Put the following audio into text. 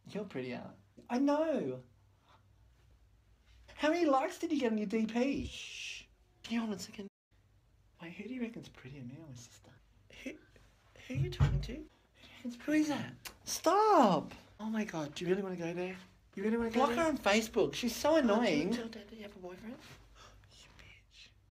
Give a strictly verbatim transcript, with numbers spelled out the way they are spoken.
You're prettier. I know. How many likes did you get on your D P? Shh. Can you hold on a second? Wait, who do you reckon's prettier, me or my sister? Who, who are you talking to? Who, who is that? Stop! Oh my god, do you really want to go there? You really want to go Block there? her on Facebook. She's so annoying. Tell Dad that you have a boyfriend?